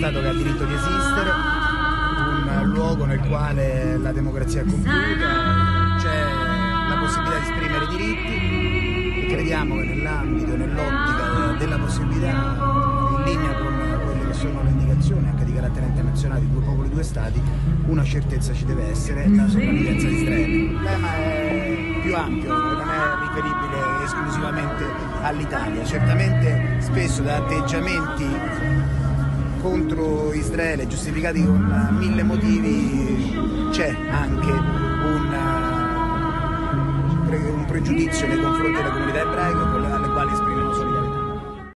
Stato che ha diritto di esistere, un luogo nel quale la democrazia è compiuta, c'è la possibilità di esprimere diritti e crediamo che nell'ambito, nell'ottica della possibilità, in linea con quelle che sono le indicazioni anche di carattere internazionale di due popoli, due stati, una certezza ci deve essere: la sopravvivenza di Israele. Il problema è più ampio, non è riferibile esclusivamente all'Italia. Certamente spesso da atteggiamenti contro Israele giustificati con mille motivi c'è anche un pregiudizio nei confronti della comunità ebraica,